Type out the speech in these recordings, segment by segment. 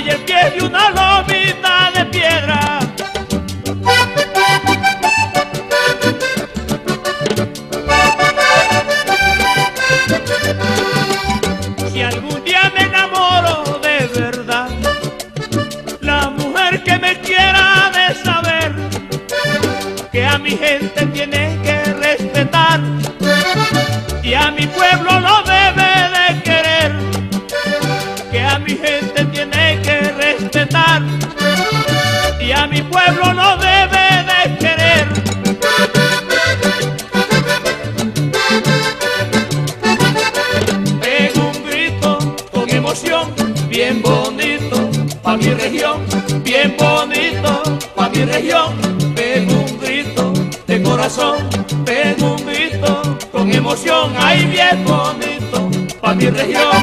hay el pie de una lomita de piedra. Si algún día me enamoro de verdad, la mujer que me quiera de saber que a mi gente tiene que respetar y a mi pueblo lo debe de querer, que a mi gente tiene que respetar y a mi pueblo lo debe de querer. Pego un grito con emoción bien bonito pa' mi región, bien bonito pa' mi región. Pego un grito de corazón, pego un grito con emoción, ay bien bonito pa' mi región.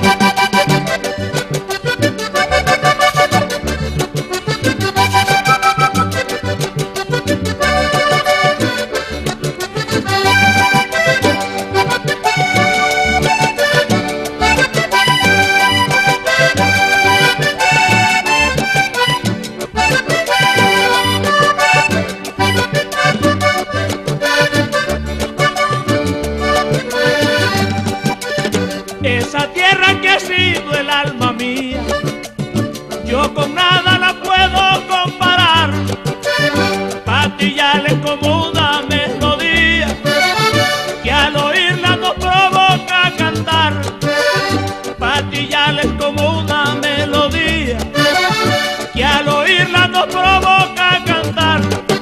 Esa tierra que ha sido el alma mía, yo con nada la puedo comparar. Patillales como una melodía que al oírla nos provoca cantar. Patillales como una melodía que al oírla nos provoca cantar.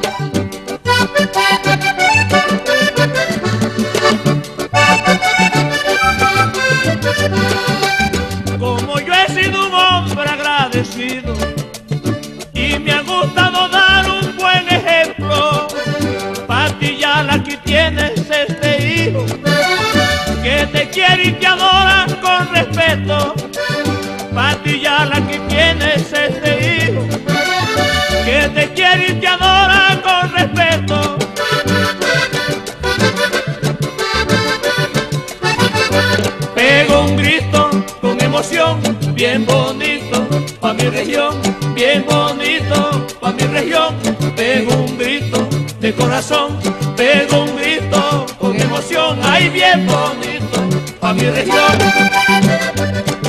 Como yo he sido un hombre agradecido y me ha gustado dar un buen ejemplo, Patillal, aquí tienes este hijo que te quiere y te adora con respeto. Patillal, aquí tienes este hijo que te quiere y te adora con respeto. Pego un grito con emoción bien bonito pa' mi región, bien bonito pa' mi región. Pego un grito de corazón, pego un grito con emoción, ay bien bonito pa' mi región.